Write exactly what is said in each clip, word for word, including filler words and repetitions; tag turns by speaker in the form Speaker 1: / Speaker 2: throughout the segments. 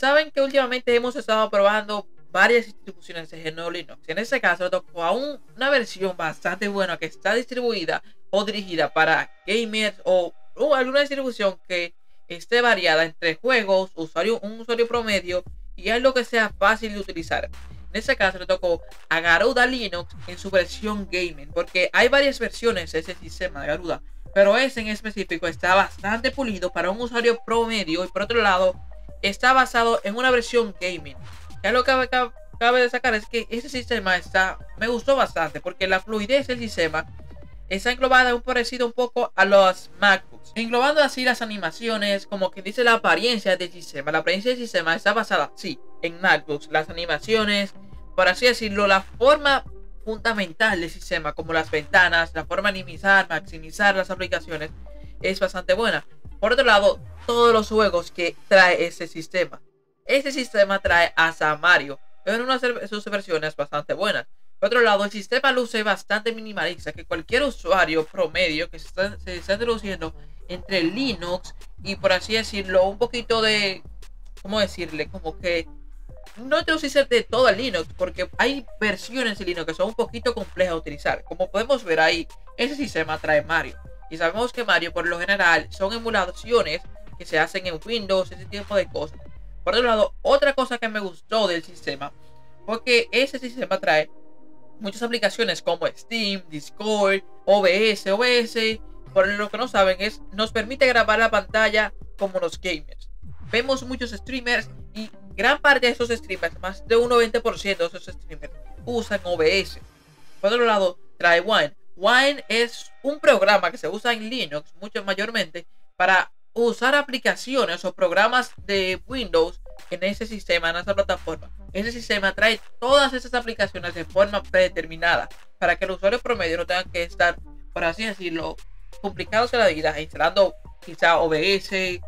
Speaker 1: Saben que últimamente hemos estado probando varias distribuciones de G N U Linux. En este caso, nos tocó a un, una versión bastante buena que está distribuida o dirigida para gamers o, o alguna distribución que esté variada entre juegos, usuario, un usuario promedio y algo que sea fácil de utilizar. En este caso le tocó a Garuda Linux en su versión gaming, porque hay varias versiones de ese sistema de Garuda, pero ese en específico está bastante pulido para un usuario promedio y por otro lado está basado en una versión gaming. Ya lo que cabe, cabe destacar es que ese sistema está, me gustó bastante porque la fluidez del sistema está englobada un parecido un poco a los MacBooks, englobando así las animaciones, como que dice la apariencia del sistema. La apariencia del sistema está basada, sí, en MacBooks, las animaciones, por así decirlo, la forma fundamental del sistema, como las ventanas, la forma de minimizar, maximizar las aplicaciones, es bastante buena. Por otro lado, todos los juegos que trae ese sistema. Este sistema trae hasta Mario, pero en una de sus versiones bastante buenas. Por otro lado, el sistema luce bastante minimalista, que cualquier usuario promedio que se está, se está introduciendo entre Linux y, por así decirlo, un poquito de, ¿cómo decirle? Como que no introducirse de todo el Linux, porque hay versiones de Linux que son un poquito complejas de utilizar. Como podemos ver ahí, ese sistema trae Mario. Y sabemos que Mario, por lo general, son emulaciones que se hacen en Windows, ese tipo de cosas. Por otro lado, otra cosa que me gustó del sistema fue que ese sistema trae muchas aplicaciones como Steam, Discord, O B S. O B S, por lo que no saben, es nos permite grabar la pantalla como los gamers. Vemos muchos streamers y gran parte de esos streamers, más de un noventa por ciento de esos streamers, usan O B S. Por otro lado, trae Wine. Wine es un programa que se usa en Linux, mucho mayormente, para usar aplicaciones o programas de Windows en ese sistema, en esa plataforma. Ese sistema trae todas esas aplicaciones de forma predeterminada para que el usuario promedio no tenga que estar, por así decirlo, complicados en la vida, instalando quizá O B S,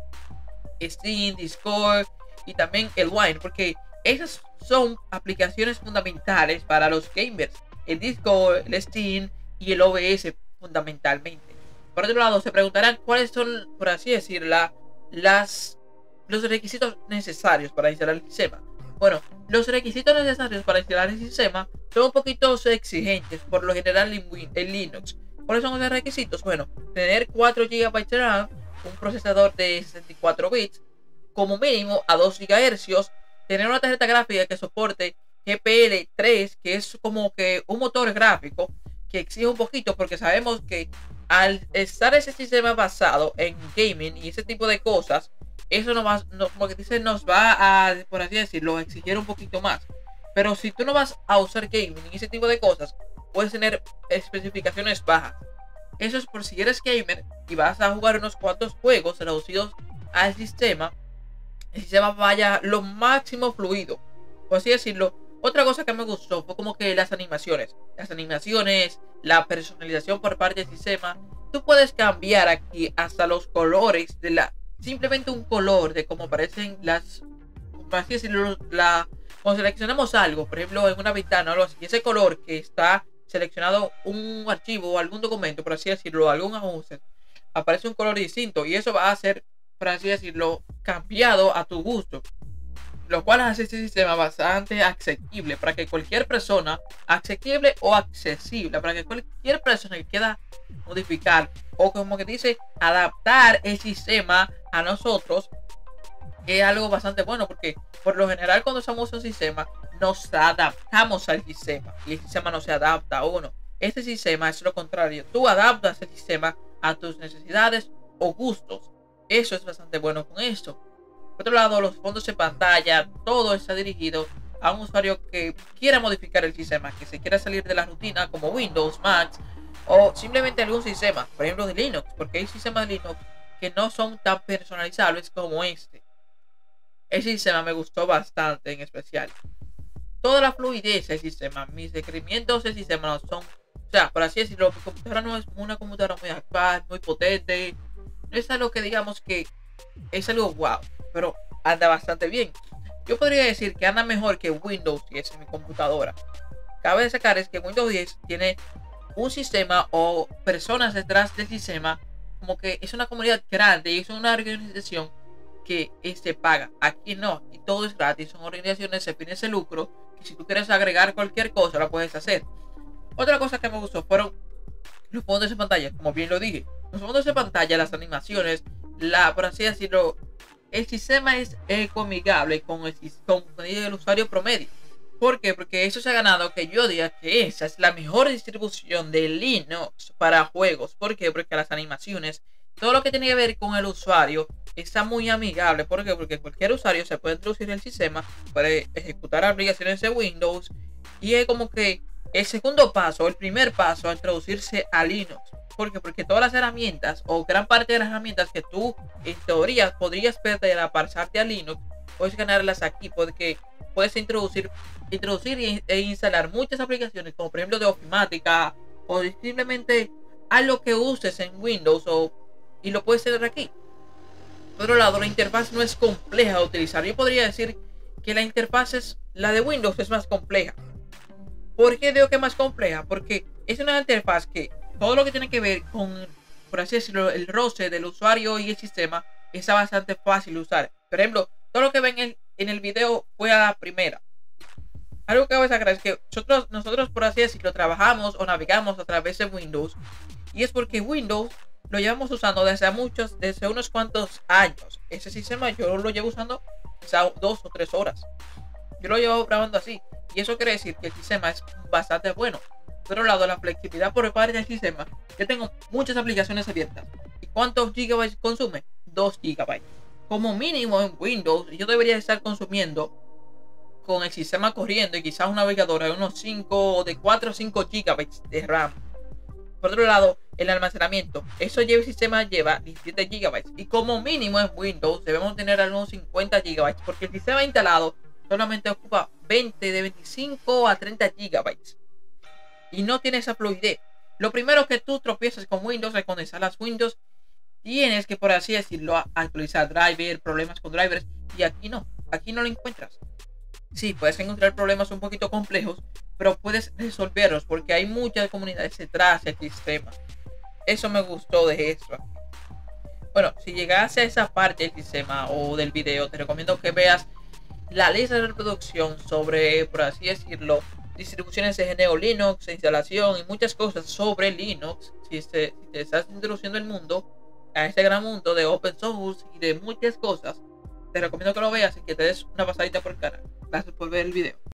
Speaker 1: Steam, Discord y también el Wine, porque esas son aplicaciones fundamentales para los gamers. El Discord, el Steam y el O B S fundamentalmente. Por otro lado, se preguntarán cuáles son, por así decirlo, las, los requisitos necesarios para instalar el sistema. Bueno, los requisitos necesarios para instalar el sistema son un poquito exigentes, por lo general en, en Linux. ¿Cuáles son esos requisitos? Bueno, tener cuatro gigabytes de RAM, un procesador de sesenta y cuatro bits, como mínimo a dos gigahercios, tener una tarjeta gráfica que soporte G P L tres, que es como que un motor gráfico que exige un poquito, porque sabemos que al estar ese sistema basado en gaming y ese tipo de cosas, eso nos va, no, como que dice, nos va a, por así decirlo, exigir un poquito más. Pero si tú no vas a usar gaming y ese tipo de cosas, puedes tener especificaciones bajas. Eso es por si eres gamer y vas a jugar unos cuantos juegos reducidos al sistema, el sistema vaya lo máximo fluido, por así decirlo. Otra cosa que me gustó fue como que las animaciones. Las animaciones, la personalización por parte del sistema. Tú puedes cambiar aquí hasta los colores de la... Simplemente un color de cómo aparecen las... Por así decirlo, la... Cuando seleccionamos algo, por ejemplo, en una ventana o algo así, ese color que está seleccionado un archivo o algún documento, por así decirlo, algún ajuste, aparece un color distinto y eso va a ser, por así decirlo, cambiado a tu gusto. Lo cual hace este sistema bastante accesible para que cualquier persona, accesible o accesible, para que cualquier persona que quiera modificar o como que dice, adaptar el sistema a nosotros, es algo bastante bueno, porque por lo general cuando usamos un sistema, nos adaptamos al sistema y el sistema no se adapta a uno. Este sistema es lo contrario, tú adaptas el sistema a tus necesidades o gustos. Eso es bastante bueno con esto. Por otro lado, los fondos de pantalla, todo está dirigido a un usuario que quiera modificar el sistema, que se quiera salir de la rutina como Windows, Mac o simplemente algún sistema, por ejemplo de Linux, porque hay sistemas de Linux que no son tan personalizables como este. El sistema me gustó bastante, en especial toda la fluidez del sistema. Mis requerimientos del sistema no son, o sea, por así decirlo, mi computadora no es una computadora muy actual, muy potente, no es algo que digamos que es algo wow, pero anda bastante bien. Yo podría decir que anda mejor que Windows diez en mi computadora. Cabe destacar es que Windows diez tiene un sistema o personas detrás del sistema, como que es una comunidad grande y es una organización que se paga. Aquí no, aquí todo es gratis, son organizaciones sin fines de lucro, que si tú quieres agregar cualquier cosa lo puedes hacer. Otra cosa que me gustó fueron los fondos de pantalla, como bien lo dije. Los fondos de pantalla, las animaciones, la, por así decirlo, el sistema es ecoamigable con el, con el usuario promedio. ¿Por qué? Porque eso se ha ganado que yo diga que esa es la mejor distribución de Linux para juegos. ¿Por qué? Porque las animaciones, todo lo que tiene que ver con el usuario está muy amigable. ¿Por qué? Porque cualquier usuario se puede introducir en el sistema, puede ejecutar aplicaciones de Windows y es como que el segundo paso, el primer paso a introducirse a Linux. ¿Por qué? Porque todas las herramientas o gran parte de las herramientas que tú en teoría podrías perder a pasarte a Linux, puedes ganarlas aquí porque puedes introducir, introducir e instalar muchas aplicaciones como por ejemplo de ofimática o simplemente algo que uses en Windows o, y lo puedes tener aquí. Por otro lado, la interfaz no es compleja de utilizar. Yo podría decir que la interfaz es la de Windows es más compleja. ¿Por qué digo que es más compleja? Porque es una interfaz que todo lo que tiene que ver con, por así decirlo, el roce del usuario y el sistema está bastante fácil de usar. Por ejemplo, todo lo que ven en el, en el video fue a la primera. Algo que voy a sacar es que nosotros, nosotros, por así decirlo, trabajamos o navegamos a través de Windows. Y es porque Windows lo llevamos usando desde muchos, desde unos cuantos años. Ese sistema yo lo llevo usando quizá dos o tres horas. Yo lo llevo grabando así. Y eso quiere decir que el sistema es bastante bueno. Por otro lado, la flexibilidad por parte del sistema. Yo tengo muchas aplicaciones abiertas. ¿Y cuántos gigabytes consume? dos gigabytes. Como mínimo en Windows, yo debería estar consumiendo con el sistema corriendo y quizás un navegador de unos cinco, de cuatro o cinco gigabytes de RAM. Por otro lado, el almacenamiento. Eso lleva el sistema lleva diecisiete gigabytes. Y como mínimo en Windows debemos tener algunos cincuenta gigabytes. Porque el sistema instalado solamente ocupa veinte, de veinticinco a treinta gigabytes. Y no tiene esa fluidez. Lo primero que tú tropiezas con Windows es cuando instalas Windows. Tienes que, por así decirlo, actualizar driver, problemas con drivers. Y aquí no. Aquí no lo encuentras. Sí, puedes encontrar problemas un poquito complejos, pero puedes resolverlos porque hay muchas comunidades detrás del sistema. Eso me gustó de esto. Bueno, si llegaste a esa parte del sistema o del video, te recomiendo que veas la lista de reproducción sobre, por así decirlo, distribuciones de G N U Linux, instalación y muchas cosas sobre Linux. Si, este, si te estás introduciendo el mundo, a este gran mundo de open source y de muchas cosas, te recomiendo que lo veas y que te des una pasadita por el canal. Gracias por ver el video.